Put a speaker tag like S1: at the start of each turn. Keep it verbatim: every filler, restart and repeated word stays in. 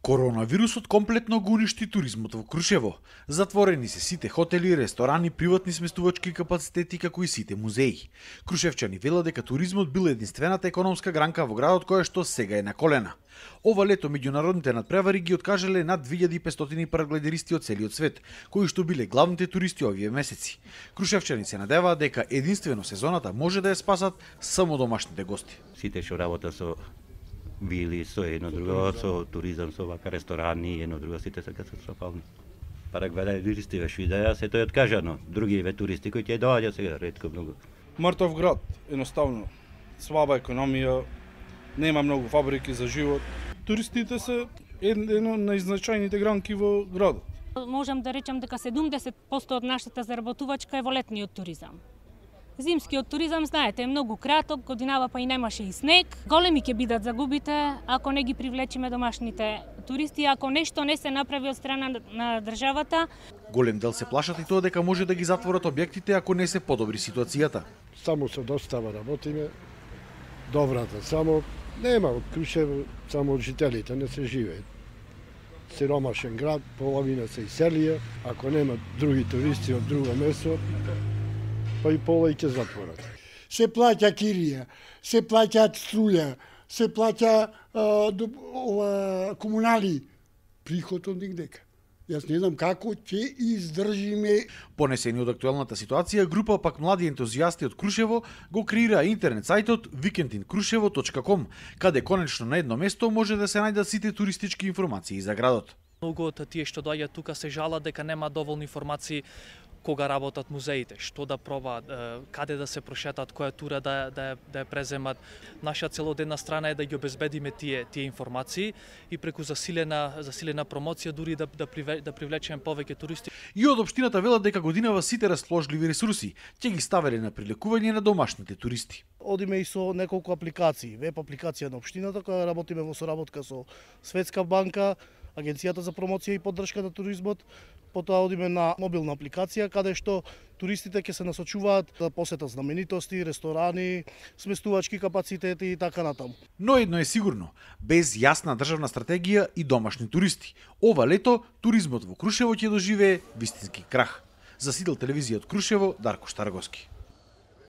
S1: Коронавирусот комплетно го уништи туризмот во Крушево. Затворени се сите хотели, ресторани, приватни сместувачки капацитети, како и сите музеи. Крушевчани велат дека туризмот бил единствената економска гранка во градот која што сега е на колена. Ова лето меѓународните надпревари ги откажале над две илјади и петстотини парагледеристи од целиот свет, кои што биле главните туристи овие месеци. Крушевчани се надеваат дека единствено сезоната може да ја спасат само домашните гости.
S2: Сите што работа со били со едно друго, со туризам, со вака ресторани, едно друго, сите се катастрофални. Парагледеристи веш видеа, се тој откажано. Други ве туристи кои ќе доаѓа сега ретко многу.
S3: Мртов град, едноставно. Слаба економија, нема многу фабрики за живот. Туристите се едно од најзначајните гранки во градот.
S4: Можам да речам дека седумдесет проценти од нашата заработувачка е во летниот туризам. Зимскиот туризам, знаете, е многу краток, годинава па и немаше и снег. Големи ќе бидат загубите ако не ги привлечеме домашните туристи, ако нешто не се направи од страна на државата.
S1: Голем дел се плашат и тоа дека може да ги затворат објектите ако не се подобри ситуацијата.
S5: Само со достава работиме, добрата, само нема од Крушево, само од жителите не се живеат. Сиромашен град, половина се иселија, ако нема други туристи од друго место, па и пола и ќе затворат.
S6: Се плаќа кирија, се плаќаат струја, се плаќа а, до, ова, комунали. Приход од нигдека. Јас не знам како ќе издржиме.
S1: Понесени од актуелната ситуација, група пак млади ентузијасти од Крушево го креира интернет сајтот викенд ин крушево точка ком, каде конечно на едно место може да се најдат сите туристички информации за градот.
S7: Многу од тие што доаѓаат тука се жалат дека нема доволни информации кога работат музеите, што да пробаат, каде да се прошетат, која тура да да да ја преземат. Наша цел од една страна е да ги обезбедиме тие тие информации и преку засилена засилена промоција дури да да, да привлечеме повеќе туристи.
S1: И од општината велат дека годинава сите расположливи ресурси ќе ги ставеле на привлекување на домашните туристи.
S8: Одиме и со неколку апликации, веб апликација на општината која работиме во соработка со Светска банка, Агенцијата за промоција и поддршка на туризмот. Потоа одиме на мобилна апликација каде што туристите ќе се насочуваат да посетат знаменитости, ресторани, сместувачки капацитети и така натаму.
S1: Но едно е сигурно, без јасна државна стратегија и домашни туристи, ова лето туризмот во Крушево ќе доживее вистински крах. За Сидел телевизија од Крушево, Дарко Штарговски.